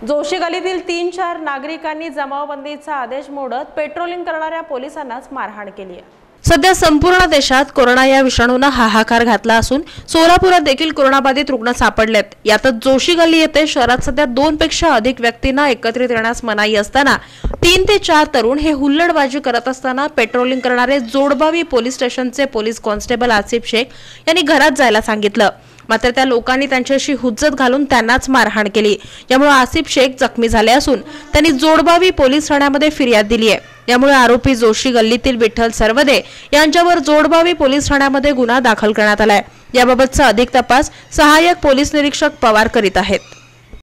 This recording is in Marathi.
जोशी गल्लीतील 3-4 नागरिकांनी जमावबंदीचा आदेश मोडत पेट्रोलिंग करणाऱ्या पोलिसांनाच मारहाण केली आहे। सध्या संपूर्ण देशात कोरोना या विषाणूने हाहाकार घातला असून सोलापुरात देखील कोरोनाबाधित रुग्ण सापडलेत। यातच जोशी गल्ली येथे शहरात सध्या 2 पेक्षा अधिक व्यक्तींना एकत्रित येण्यास मनाई असताना 3 ते 4 तरुण हे हुल्लडबाजी करत असताना पेट्रोलिंग करणारे जोडबावी पोलीस स्टेशनचे पोलीस कॉन्स्टेबल आसिफ शेख यांनी घरात जायला सांगितलं, मात्र त्या लोकांनी त्यांच्याशी हुज्जत घालून त्यांनाच मारहाण केली। यामुळे आसिफ शेख जखमी झाले असून त्यांनी जोडबावी पोलीस ठाण्यामध्ये फिर्याद दिली आहे। यामुळे आरोपी जोशी गल्लीतील विठ्ठल सरवदे यांच्यावर जोडबावी पोलीस ठाण्यामध्ये गुन्हा दाखल करण्यात आलाय। याबाबतचा अधिक तपास सहाय्यक पोलीस निरीक्षक पवार करीत आहेत।